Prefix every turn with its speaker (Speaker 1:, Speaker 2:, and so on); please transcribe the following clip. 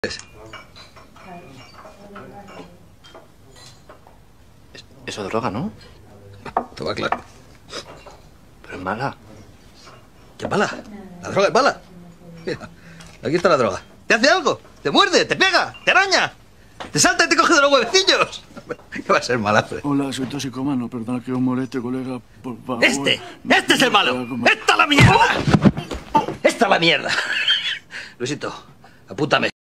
Speaker 1: Eso es droga, ¿no?
Speaker 2: Te va claro.
Speaker 1: Pero es mala.
Speaker 2: ¿Qué es mala? La droga es mala. Mira, aquí está la droga. ¿Te hace algo? ¿Te muerde? ¿Te pega? ¿Te araña? ¿Te salta y te coge de los huevecillos? ¿Qué va a ser mala, hombre?
Speaker 3: Hola, soy toxicomano. Perdona que os moleste, colega. Por favor.
Speaker 2: ¡Este es el malo! ¡Esta es la mierda! ¡Esta es la mierda! Luisito, apúntame.